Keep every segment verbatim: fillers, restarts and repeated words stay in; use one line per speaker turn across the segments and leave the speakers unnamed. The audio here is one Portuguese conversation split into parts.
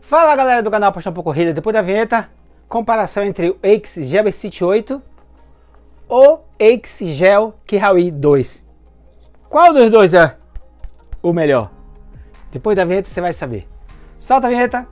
Fala galera do canal Paixão por Corrida, depois da vinheta, comparação entre o X-Gel e City oito ou X-Gel Kihawi dois. Qual dos dois é o melhor? Depois da vinheta você vai saber. Solta a vinheta!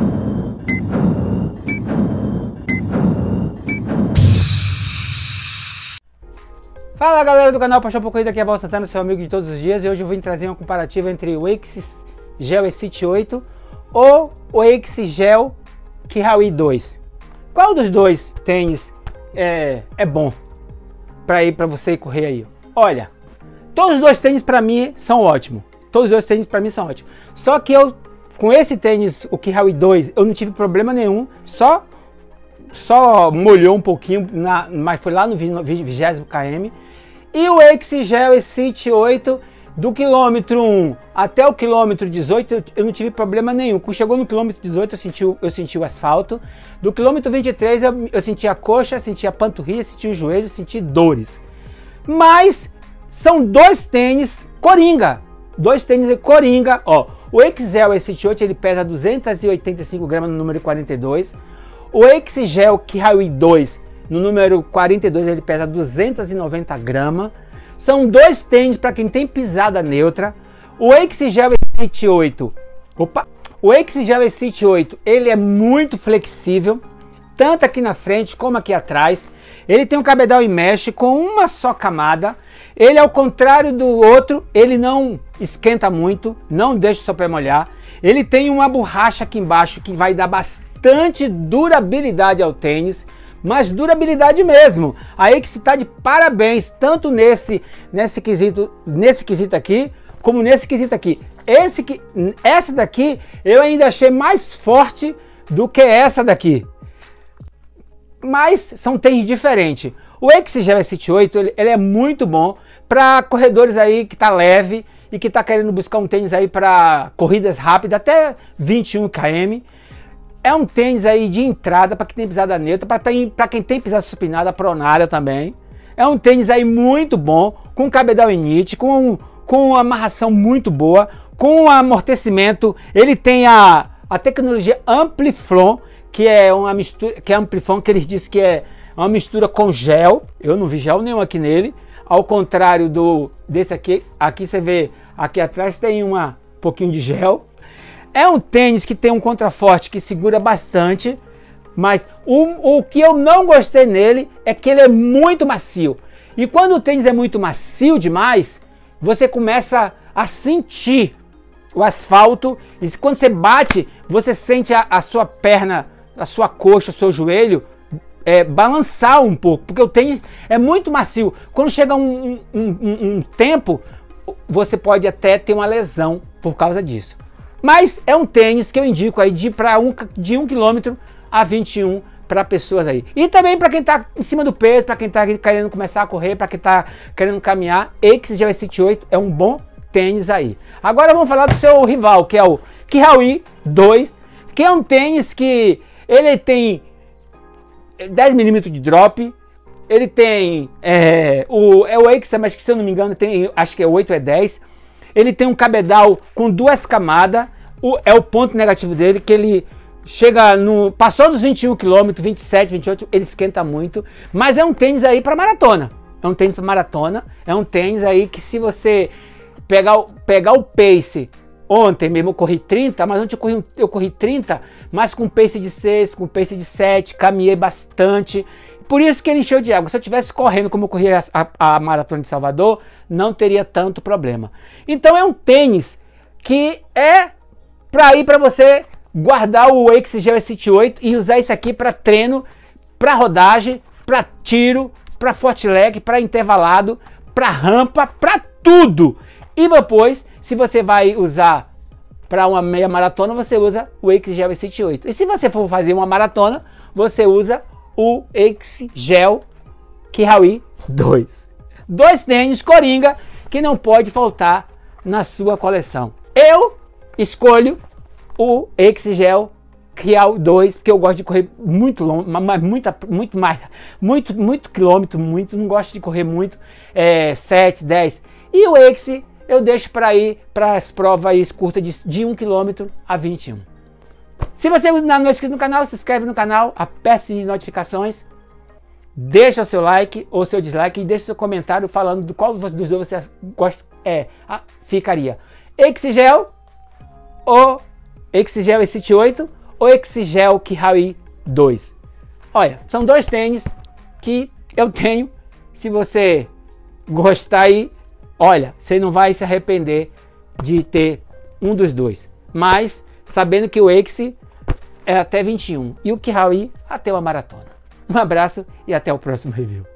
Fala galera do canal Paixão por Corrida, aqui é Val Santana, seu amigo de todos os dias, e hoje eu vim trazer uma comparativa entre o X-Gel e City oito ou o X-Gel Kihawi dois. Qual dos dois tênis é, é bom para ir para você correr aí? Olha, todos os dois tênis para mim são ótimos. Todos os dois tênis para mim são ótimos. Só que eu, com esse tênis, o Kihawi dois, eu não tive problema nenhum. Só, só molhou um pouquinho, na, mas foi lá no vigésimo quilômetro. E o X-Gel e City oito, do quilômetro um até o quilômetro dezoito, eu não tive problema nenhum. Quando chegou no quilômetro dezoito, eu senti, eu senti o asfalto. Do quilômetro vinte e três, eu, eu senti a coxa, senti a panturrilha, senti o joelho, senti dores. Mas são dois tênis coringa. Dois tênis coringa. Ó, o X-Gel e City oito, ele pesa duzentos e oitenta e cinco gramas no número quarenta e dois. O X-Gel Kihawi dois, no número quarenta e dois, ele pesa duzentos e noventa gramas. São dois tênis para quem tem pisada neutra. O X-Gel e City oito, opa, o X-Gel e City oito, ele é muito flexível, tanto aqui na frente como aqui atrás. Ele tem um cabedal em mesh com uma só camada. Ele, ao contrário do outro, ele não esquenta muito, não deixa o seu pé molhar. Ele tem uma borracha aqui embaixo que vai dar bastante durabilidade ao tênis. Mas durabilidade mesmo. Aí que se tá de parabéns, tanto nesse, nesse, quesito, nesse quesito aqui, como nesse quesito aqui. Esse, essa daqui eu ainda achei mais forte do que essa daqui. Mas são tênis diferentes. O X-Gel e City oito, ele, ele é muito bom para corredores aí que tá leve e que tá querendo buscar um tênis aí para corridas rápidas, até vinte e um quilômetros. É um tênis aí de entrada para quem tem pisada neutra, para quem tem pisada supinada, pronada também. É um tênis aí muito bom, com cabedal em knit, com, com uma amarração muito boa, com um amortecimento. Ele tem a, a tecnologia Ampliflon, que é uma mistura, que é Ampliflon, que eles dizem que é uma mistura com gel. Eu não vi gel nenhum aqui nele. Ao contrário do desse aqui, aqui você vê, aqui atrás tem uma um pouquinho de gel. É um tênis que tem um contraforte que segura bastante, mas o, o que eu não gostei nele é que ele é muito macio. E quando o tênis é muito macio demais, você começa a sentir o asfalto, e quando você bate, você sente a, a sua perna, a sua coxa, o seu joelho é, balançar um pouco, porque o tênis é muito macio. Quando chega um, um, um, um tempo, você pode até ter uma lesão por causa disso. Mas é um tênis que eu indico aí de, pra um, de um quilômetro a vinte e um para pessoas aí. E também para quem está em cima do peso, para quem está querendo começar a correr, para quem está querendo caminhar, X-Gel e City oito é um bom tênis aí. Agora vamos falar do seu rival, que é o Kihawi dois, que é um tênis que ele tem dez milímetros de drop. Ele tem é, o, é o X, mas que se eu não me engano tem, acho que é oito, é dez. Ele tem um cabedal com duas camadas. O, é o ponto negativo dele, que ele chega no... Passou dos vinte e um quilômetros, vinte e sete, vinte e oito, ele esquenta muito. Mas é um tênis aí para maratona. É um tênis para maratona. É um tênis aí que, se você pegar, pegar o pace... Ontem mesmo eu corri trinta, mas ontem eu corri, eu corri trinta, mas com pace de seis, com pace de sete, caminhei bastante. Por isso que ele encheu de água. Se eu estivesse correndo como eu corri a, a, a maratona de Salvador, não teria tanto problema. Então é um tênis que é para ir para você guardar o X-Gel e City oito e usar isso aqui para treino, para rodagem, para tiro, para forte leg, para intervalado, para rampa, para tudo. E depois, se você vai usar para uma meia maratona, você usa o X-Gel e City oito. E se você for fazer uma maratona, você usa o X-Gel Kihawi dois. Dois tênis coringa que não pode faltar na sua coleção. Eu escolho o X-Gel Kihawi dois, porque eu gosto de correr muito longo, mas muita, muito mais, muito, muito quilômetro, muito, não gosto de correr muito, é, sete, dez. E o X eu deixo para ir para as provas curtas de, de um quilômetro a vinte e um. Se você ainda não é inscrito no canal, se inscreve no canal, aperte o sininho de notificações, deixa seu like ou seu dislike e deixa seu comentário falando do qual dos dois você gosta, é, ficaria. Exigel ou Exigel E City oito ou Exigel Kihawi dois. Olha, são dois tênis que eu tenho. Se você gostar aí, olha, você não vai se arrepender de ter um dos dois. Mas sabendo que o Exi é até vinte e um e o Kihawi até uma maratona. Um abraço e até o próximo review.